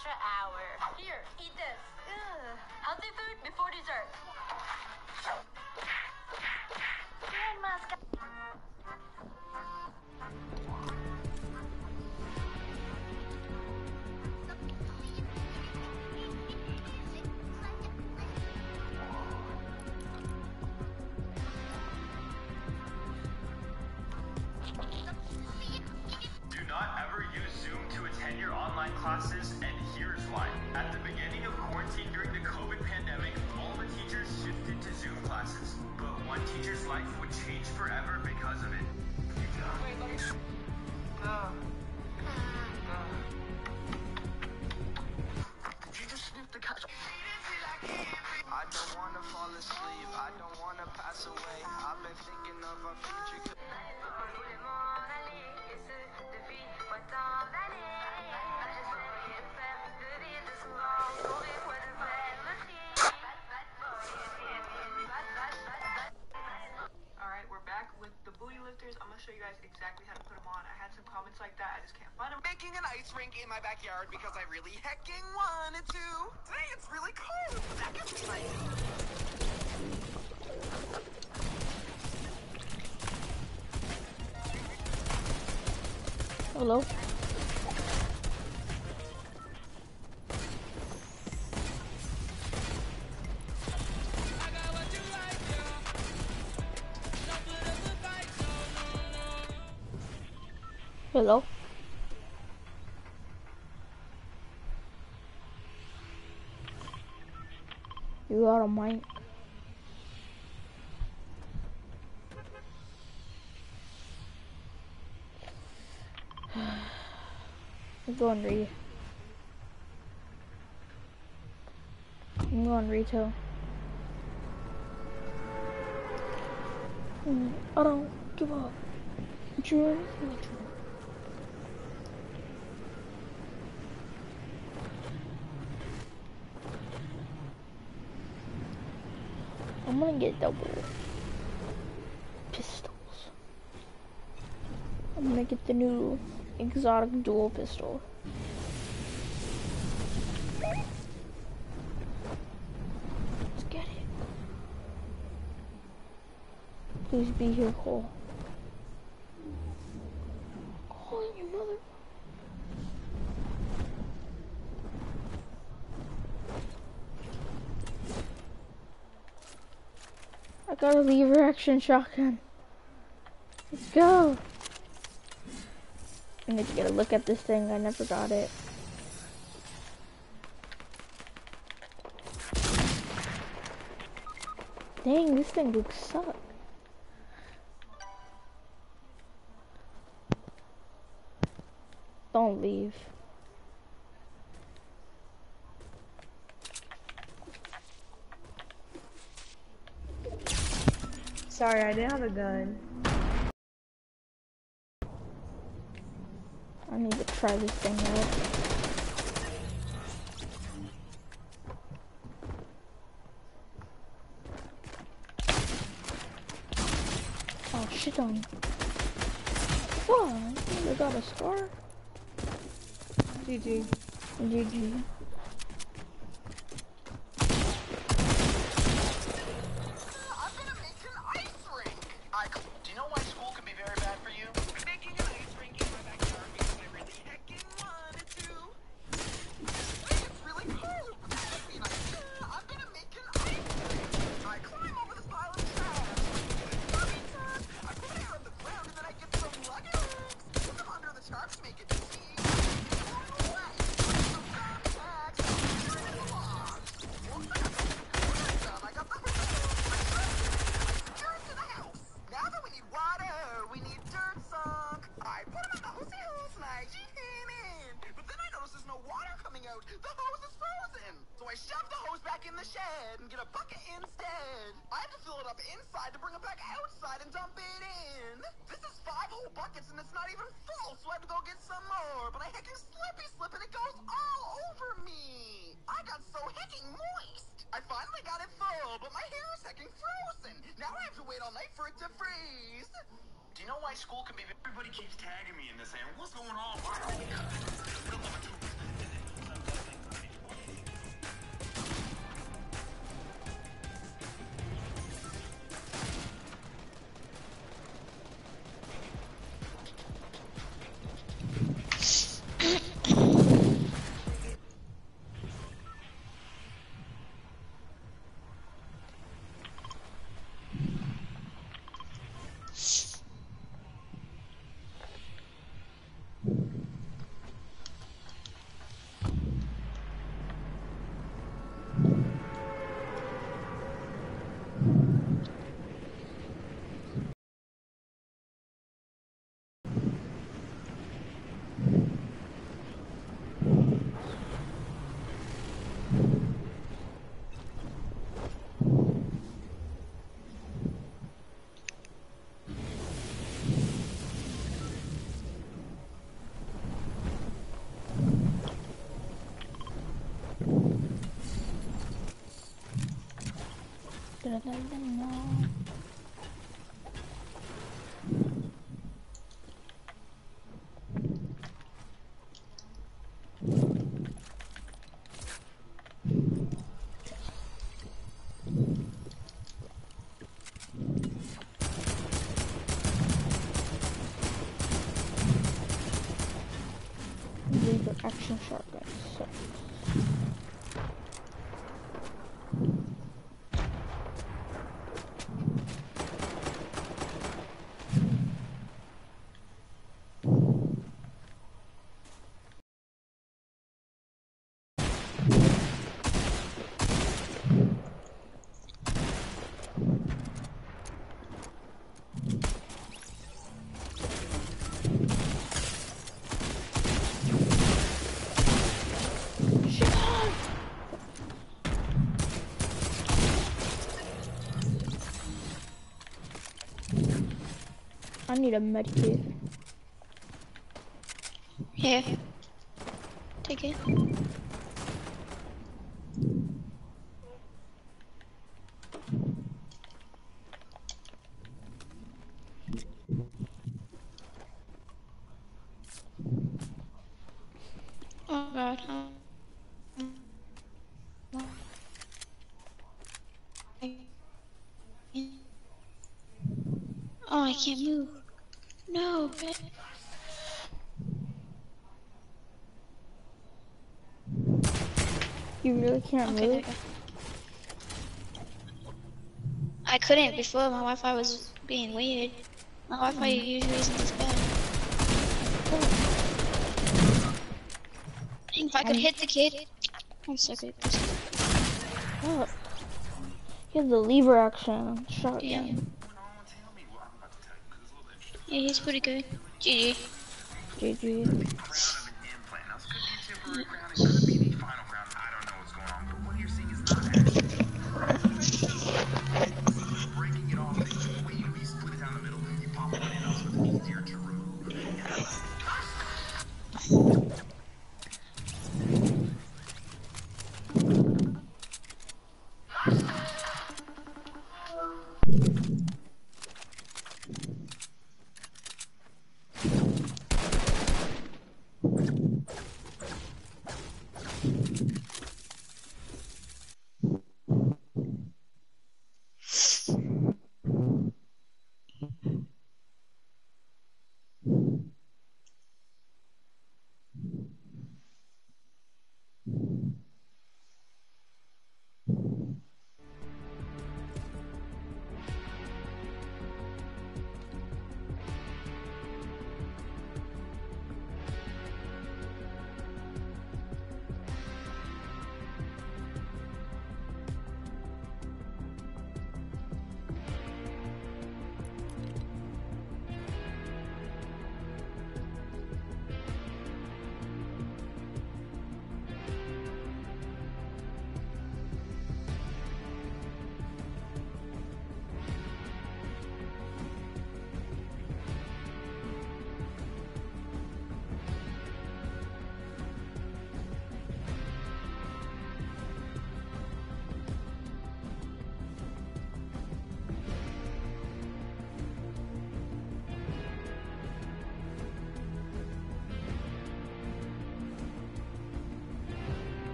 extra hour. Here, eat this. Ugh. Healthy food before dessert. Do not ever use Zoom to attend your online classes, and here's why. At the beginning of quarantine during the COVID pandemic, all the teachers shifted to Zoom classes. But one teacher's life would change forever because of it. Did you just sniff the couch? I don't wanna fall asleep, I don't wanna pass away. I've been thinking of our future. Alright, we're back with the booty lifters. I'm gonna show you guys exactly how to put them on. I had some comments like that, I just can't find them. Making an ice rink in my backyard because I really hecking wanted to. Today it's really cold, but that gets me like... Hello? Hello? You got a mic? I'm going re. I'm going retail. I don't give up. Drew, I'm gonna get double pistols. I'm gonna get the new exotic dual pistol. Let's get it. Please be here, Cole. Cole, you mother. I got a lever action shotgun. Let's go. I need to get a look at this thing. I never got it. Dang, this thing looks suck. Don't leave. Sorry, I didn't have a gun. I need to try this thing out. Oh shit on. What? I got a scar? GG. GG. Do you know why school can be very bad for you? Making an ice rink in my backyard because I really hecking wanted to. It's really cold, but that doesn't mean I'm gonna make an ice rink. I climb over this pile of trash. I put it on the ground and then I get some luggage. Put them under the tarp to make it see. Some contacts. Turn it along. I got the now that we need water, we need dirt sunk. I put them in the hosey hose and I cheat in. But then I notice there's no water coming out. The hose is frozen. So I shove the hose back in the shed and get a bucket instead. I have to fill it up inside to bring it back outside and dump it in. This is 5 whole buckets and it's not even full, so I have to go get some more. But I hecking slip and it goes all over me. I got so hecking moist. I finally got it full, but my hair is hecking frozen. Now I have to wait all night for it to freeze. Do you know why school can be... Everybody keeps tagging me in this, and what's going on? Why are we Lever action shotgun. So. I need a medkit. Here. Take it. Oh god. Oh, I can't move. No. You really can't Okay, there you move? go. I couldn't before. My Wi-Fi was being weird. My Wi-Fi usually isn't this bad. If I could hit the kid. I'm so good at this. Oh. He has the lever action shotgun. Yeah. Yeah, he's pretty good. GG. GG. Crown of an implant. Now, this could be a temporary crowning, but